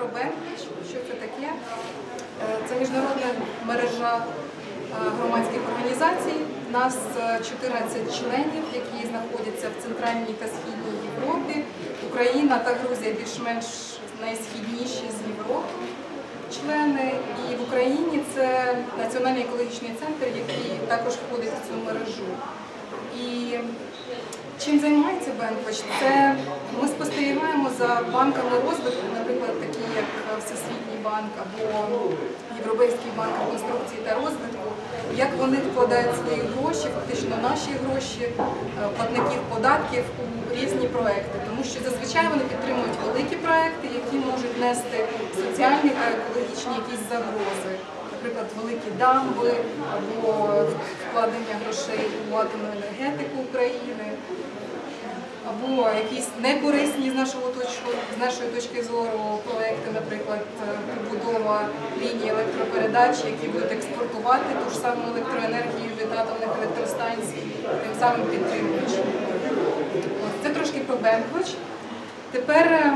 Бенквіч. Що це таке? Це міжнародна мережа громадських організацій. У нас 14 членів, які знаходяться в Центральній та Східній Європі. Україна та Грузія більш-менш найсхідніші з Європи члени. І в Україні це Національний екологічний центр, який також входить в цю мережу. І чим займається Бенквіч? Це ми спостерігаємо за банками розвитку, наприклад, такі як Всесвітній банк або Європейський банк реконструкції та розвитку, як вони вкладають свої гроші, фактично наші гроші, платників податків у різні проекти. Тому що зазвичай вони підтримують великі проекти, які можуть нести соціальні та екологічні якісь загрози. Наприклад, великі дамби або вкладення грошей у атомну енергетику України, або якісь некорисні з нашої точки зору проекти, наприклад, побудова лінії електропередач, які будуть експортувати ту ж саму електроенергію від атомних електростанцій, тим самим підтримуючи. Це трошки про Бенквіч. Тепер,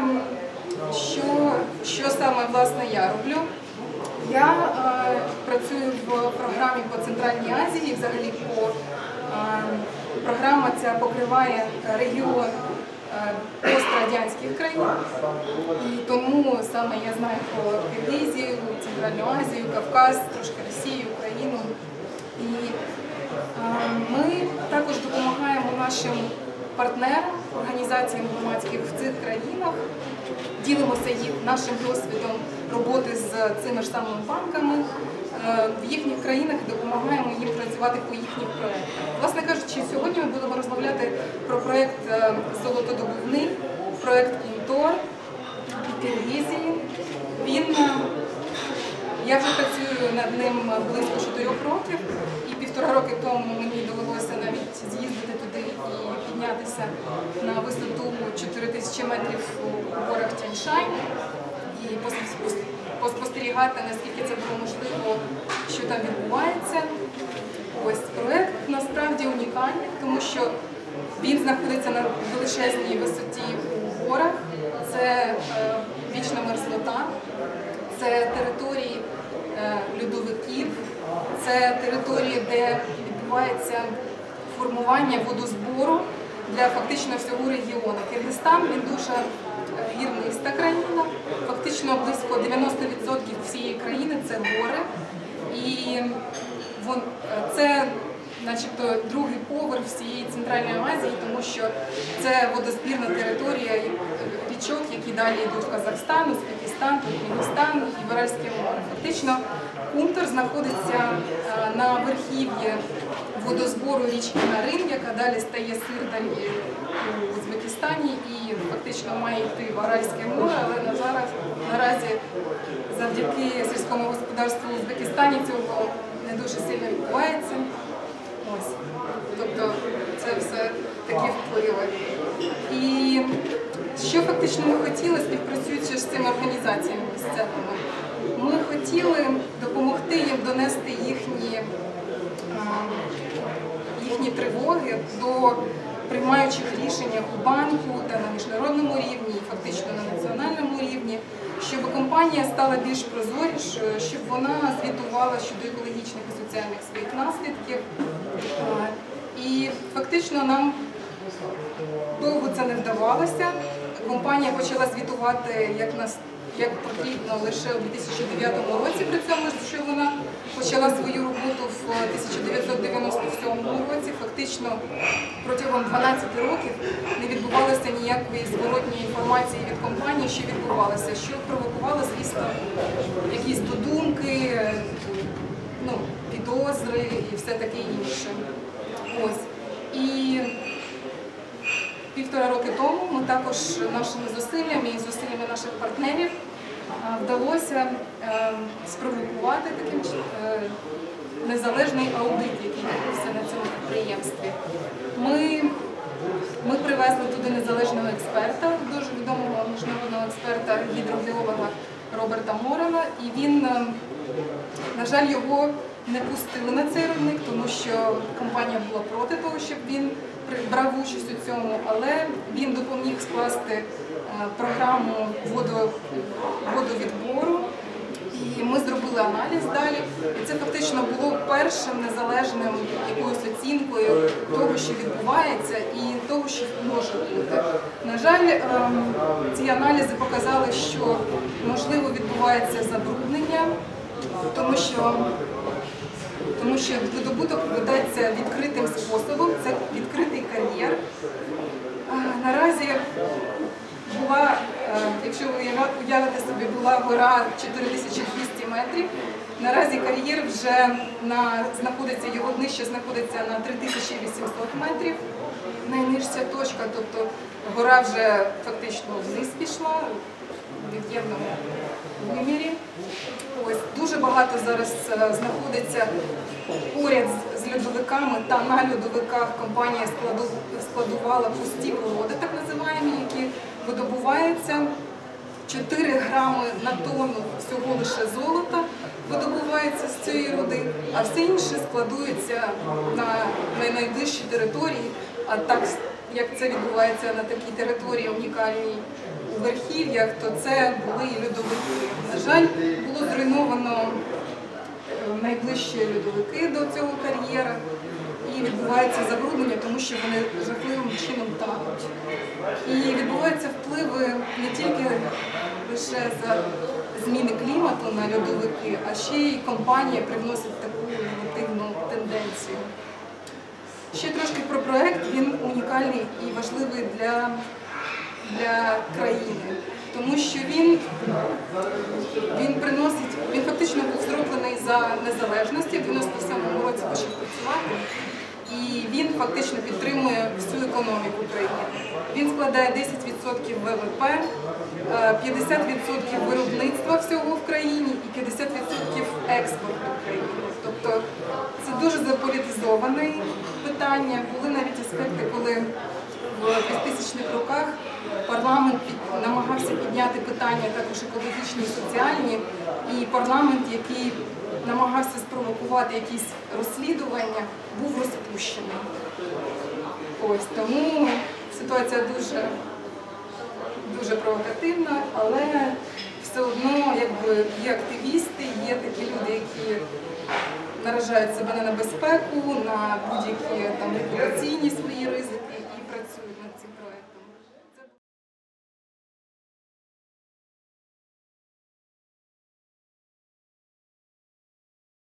що саме, власне, я роблю? Я працюю в програмі по Центральній Азії, і взагалі програма ця покриває регіон пострадянських країн, і тому саме я знаю про Киргизію, Центральну Азію, Кавказ, трошки Росію, Україну. І ми також допомагаємо нашим партнерам, організаціям громадських в цих країнах, ділимося нашим досвідом роботи з цими ж самими банками в їхніх країнах і допомагаємо їм працювати по їхніх проєктах. Власне кажучи, сьогодні ми будемо розмовляти про проєкт «Золотодобувний», проєкт «Кунтор» в Киргизії. Я вже працюю над ним близько 4 років, і 1,5 роки тому мені довелося навіть з'їздити туди і піднятися на висоту 4000 метрів у горах Тянь-Шань і поспостерігати, наскільки це було можливо, що там відбувається. Ось проєкт насправді унікальний, тому що він знаходиться на величезній висоті у горах, це вічна мерзлота, це території льодовиків, це території, де відбувається формування водозбору для фактично всього регіону. Киргизстан, він дуже гірниста країна, фактично близько 90% всієї країни – це гори. І це начебто другий поверх всієї Центральної Азії, тому що це водозбірна територія річок, які далі йдуть в Казахстан, Узбекистан, Туркменістан і в Аральське море. Фактично Кунтор знаходиться на верхів'ї водозбору річки Нарын, яка далі стає Сирдар'єю у Узбекистані і фактично має йти в Аральське море, але наразі завдяки сільському господарству в Узбекистані цього не дуже сильно відбувається. Ось. Тобто це все такі впливи. І що фактично ми хотіли, співпрацюючи з цими організаціями місцевими? Ми хотіли допомогти їм донести їхні тривоги до приймаючих рішення у банку та на міжнародному рівні, і фактично на національному рівні, щоб компанія стала більш прозорішою, щоб вона звітувала щодо екологічних і соціальних своїх наслідків. І фактично нам довго це не вдавалося. Компанія почала звітувати як потрібно лише у 2009 році, при цьому, що вона почала свою роботу в 1997 році. Фактично протягом 12 років не відбувалося ніякої зворотньої інформації від компанії, що відбувалося, що провокувало, звісно, якісь додумки, підозри і все таке інше. Ось. І 1,5 роки тому ми також нашими зусиллями і зусиллями наших партнерів вдалося спровокувати таким незалежний аудит, який відбувся на цьому підприємстві. Ми привезли туди незалежного експерта, дуже відомого міжнародного експерта, гідрогеолога Роберта Морена, і він, на жаль, його не пустили на цей рудник, тому що компанія була проти того, щоб він брав участь у цьому, але він допоміг скласти програму водовідведення робили аналіз далі. І це фактично було першим незалежним якоюсь оцінкою того, що відбувається, і того, що може бути. На жаль, ці аналізи показали, що можливо відбувається забруднення, тому що видобуток ведеться відкритим способом, це відкритий кар'єр. Наразі була, якщо ви уявите собі, була гора 4200 метрів, наразі кар'єр вже знаходиться, його днище знаходиться на 3800 метрів, найнижча точка, тобто гора вже фактично вниз пішла в від'ємному вимірі. Ось, дуже багато зараз знаходиться поряд з льодовиками та на льодовиках компанія складувала пусті породи, так називаємо, які видобуваються. 4 грами на тонну всього лише золота видобувається з цієї руди, а все інше складується на найближчій території, а так як це відбувається на такій території унікальній у верхів'ях, то це були і льодовики. На жаль, було зруйновано найближчі льодовики до цього кар'єра і відбувається забруднення, тому що вони жахливим чином тануть. І відбуваються впливи не тільки лише за зміни клімату на льодовики, а ще й компанія привносить таку негативну тенденцію. Ще трошки про проєкт, він унікальний і важливий для країни, тому що він фактично був зроблений за незалежності, в 97-му році почав працювати, і він фактично підтримує всю економіку країни. Він складає 10% ВВП, 50% виробництва всього в країні і 50% експорту країни. Тобто це дуже заполітизоване питання. Були навіть аспекти, коли в 2000-х роках парламент намагався підняти питання також екологічні і соціальні, і парламент, який намагався спровокувати якісь розслідування, був розпущений. Ось, тому ситуація дуже провокативна, але все одно є активісти, є такі люди, які наражають себе на небезпеку, на будь-які репутаційні свої ризики.